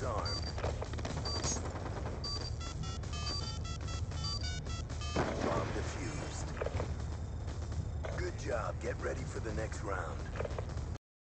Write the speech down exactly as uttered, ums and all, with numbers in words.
disarmed. Bomb defused. Good job. Get ready for the next round.